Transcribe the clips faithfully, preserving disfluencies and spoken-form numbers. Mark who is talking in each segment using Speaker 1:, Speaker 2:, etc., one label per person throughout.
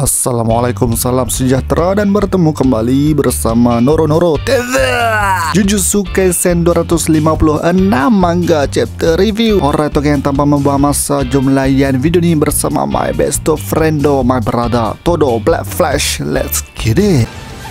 Speaker 1: Assalamualaikum, salam sejahtera dan bertemu kembali bersama Noro Noro T V. Jujutsu Kaisen dua ratus lima puluh enam manga chapter review. Alright, oke, yang tanpa membuang masa, jom layan video ini bersama my best of friendo, my brother Todo Black Flash. Let's get it.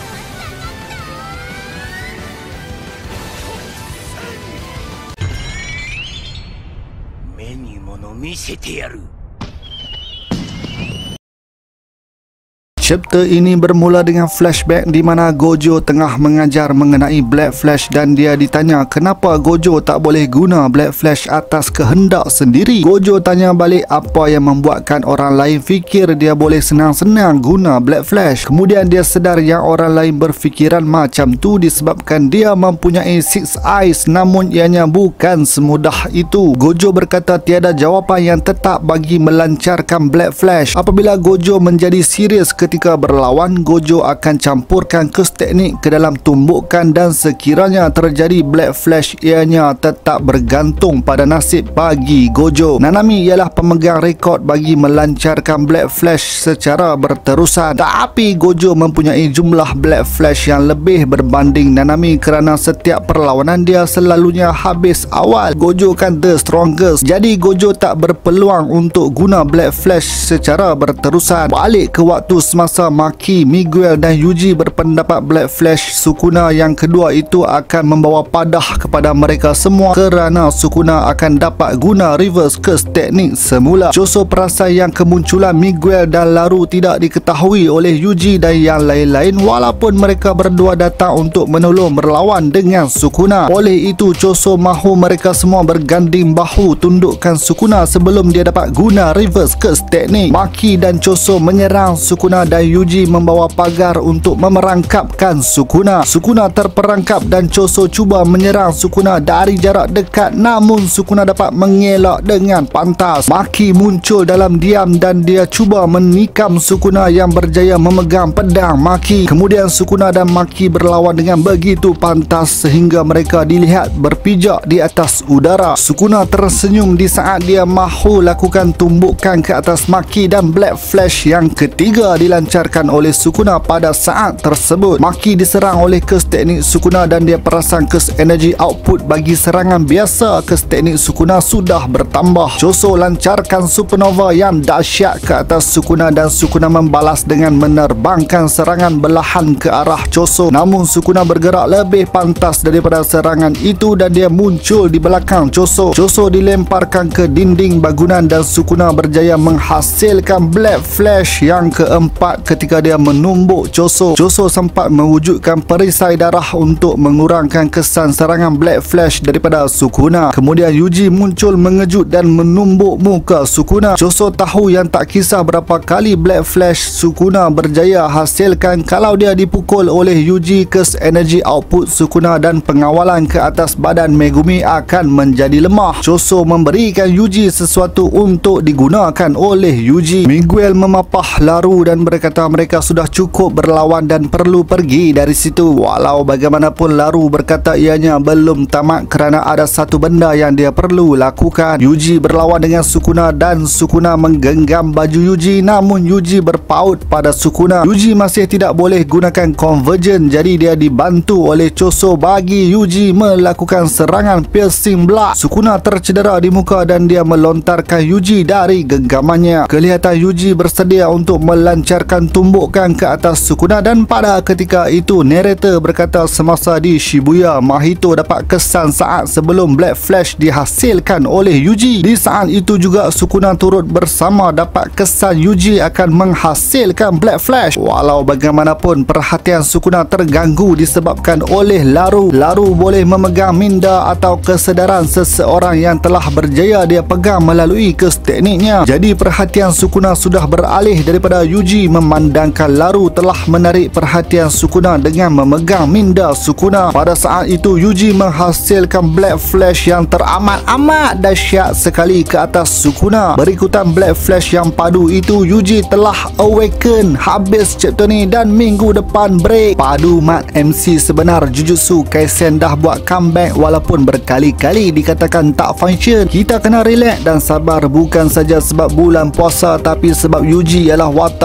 Speaker 1: Chapter ini bermula dengan flashback di mana Gojo tengah mengajar mengenai Black Flash dan dia ditanya kenapa Gojo tak boleh guna Black Flash atas kehendak sendiri. Gojo tanya balik apa yang membuatkan orang lain fikir dia boleh senang-senang guna Black Flash. Kemudian dia sedar yang orang lain berfikiran macam tu disebabkan dia mempunyai Six Eyes, namun ianya bukan semudah itu. Gojo berkata tiada jawapan yang tetap bagi melancarkan Black Flash. Apabila Gojo menjadi serius ketika berlawan, Gojo akan campurkan kes teknik ke dalam tumbukan dan sekiranya terjadi Black Flash, ianya tetap bergantung pada nasib bagi Gojo. Nanami ialah pemegang rekod bagi melancarkan Black Flash secara berterusan, tapi Gojo mempunyai jumlah Black Flash yang lebih berbanding Nanami kerana setiap perlawanan dia selalunya habis awal. Gojo kan the strongest, jadi Gojo tak berpeluang untuk guna Black Flash secara berterusan. Balik ke waktu semasa Masa Maki, Miguel dan Yuji berpendapat Black Flash Sukuna yang kedua itu akan membawa padah kepada mereka semua kerana Sukuna akan dapat guna reverse curse teknik semula. Choso perasan yang kemunculan Miguel dan Laru tidak diketahui oleh Yuji dan yang lain-lain walaupun mereka berdua datang untuk menolong berlawan dengan Sukuna. Oleh itu Choso mahu mereka semua berganding bahu tundukkan Sukuna sebelum dia dapat guna reverse curse teknik. Maki dan Choso menyerang Sukuna dan Yuji membawa pagar untuk memerangkapkan Sukuna. Sukuna terperangkap dan Choso cuba menyerang Sukuna dari jarak dekat, namun Sukuna dapat mengelak dengan pantas. Maki muncul dalam diam dan dia cuba menikam Sukuna yang berjaya memegang pedang Maki. Kemudian Sukuna dan Maki berlawan dengan begitu pantas sehingga mereka dilihat berpijak di atas udara. Sukuna tersenyum di saat dia mahu lakukan tumbukan ke atas Maki dan Black Flash yang ketiga dilancarkan oleh Sukuna pada saat tersebut. Maki diserang oleh kes teknik Sukuna dan dia perasan kes energy output bagi serangan biasa kes teknik Sukuna sudah bertambah. Choso lancarkan supernova yang dahsyat ke atas Sukuna dan Sukuna membalas dengan menerbangkan serangan belahan ke arah Choso, namun Sukuna bergerak lebih pantas daripada serangan itu dan dia muncul di belakang Choso. Choso dilemparkan ke dinding bangunan dan Sukuna berjaya menghasilkan Black Flash yang keempat ketika dia menumbuk Choso. Choso sempat mewujudkan perisai darah untuk mengurangkan kesan serangan Black Flash daripada Sukuna. Kemudian Yuji muncul mengejut dan menumbuk muka Sukuna. Choso tahu yang tak kisah berapa kali Black Flash Sukuna berjaya hasilkan, kalau dia dipukul oleh Yuji, kes energy output Sukuna dan pengawalan ke atas badan Megumi akan menjadi lemah. Choso memberikan Yuji sesuatu untuk digunakan oleh Yuji. Miguel memapah Laru dan berkata mereka sudah cukup berlawan dan perlu pergi dari situ. Walau bagaimanapun Laru berkata ianya belum tamat kerana ada satu benda yang dia perlu lakukan. Yuji berlawan dengan Sukuna dan Sukuna menggenggam baju Yuji, namun Yuji berpaut pada Sukuna. Yuji masih tidak boleh gunakan convergence, jadi dia dibantu oleh Choso bagi Yuji melakukan serangan piercing blood. Sukuna tercedera di muka dan dia melontarkan Yuji dari genggamannya. Kelihatan Yuji bersedia untuk melancarkan tumbukan ke atas Sukuna dan pada ketika itu narrator berkata semasa di Shibuya, Mahito dapat kesan saat sebelum Black Flash dihasilkan oleh Yuji. Di saat itu juga Sukuna turut bersama dapat kesan Yuji akan menghasilkan Black Flash. Walau bagaimanapun perhatian Sukuna terganggu disebabkan oleh Laru. Laru boleh memegang minda atau kesedaran seseorang yang telah berjaya dia pegang melalui kes tekniknya. Jadi perhatian Sukuna sudah beralih daripada Yuji memandangkan Laru telah menarik perhatian Sukuna dengan memegang minda Sukuna. Pada saat itu Yuji menghasilkan Black Flash yang teramat-amat dahsyat sekali ke atas Sukuna. Berikutan Black Flash yang padu itu, Yuji telah awaken. Habis chapter ni dan minggu depan break. Padu mat M C sebenar Jujutsu Kaisen dah buat comeback walaupun berkali-kali dikatakan tak function. Kita kena relax dan sabar, bukan saja sebab bulan puasa tapi sebab Yuji ialah watak utama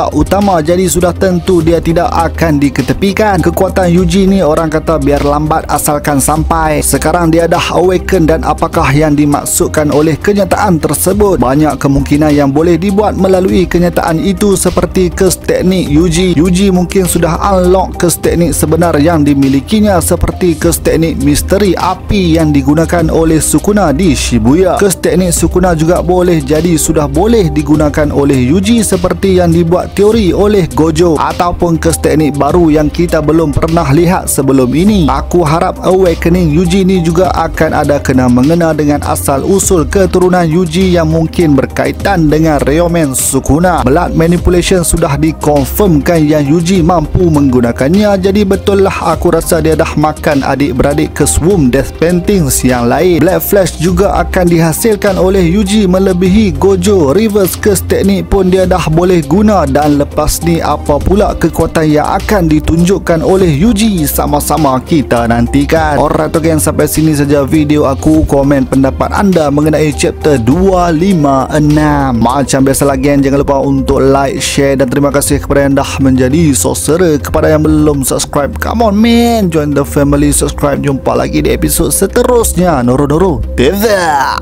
Speaker 1: lama, jadi sudah tentu dia tidak akan diketepikan. Kekuatan Yuji ni orang kata biar lambat asalkan sampai. Sekarang dia dah awaken, dan apakah yang dimaksudkan oleh kenyataan tersebut? Banyak kemungkinan yang boleh dibuat melalui kenyataan itu, seperti kes teknik Yuji. Yuji mungkin sudah unlock kes teknik sebenar yang dimilikinya, seperti kes teknik misteri api yang digunakan oleh Sukuna di Shibuya. Kes teknik Sukuna juga boleh jadi sudah boleh digunakan oleh Yuji, seperti yang dibuat teori oleh Gojo, ataupun kes teknik baru yang kita belum pernah lihat sebelum ini. Aku harap awakening Yuji ni juga akan ada kena mengena dengan asal usul keturunan Yuji yang mungkin berkaitan dengan Ryomen Sukuna. Blood manipulation sudah dikonfirmkan yang Yuji mampu menggunakannya, jadi betul lah aku rasa dia dah makan adik-beradik ke Swoom Death Paintings yang lain. Black Flash juga akan dihasilkan oleh Yuji melebihi Gojo. Reverse curse teknik pun dia dah boleh guna, dan lepas ni apa pula kekuatan yang akan ditunjukkan oleh Yuji, sama-sama kita nantikan. Alright tu geng, sampai sini saja video aku. Komen pendapat anda mengenai chapter dua lima enam. Macam biasa lagi, jangan lupa untuk like, share, dan terima kasih kepada yang dah menjadi saudara. Kepada yang belum subscribe, come on man, join the family, subscribe. Jumpa lagi di episod seterusnya. Noro Noro T V.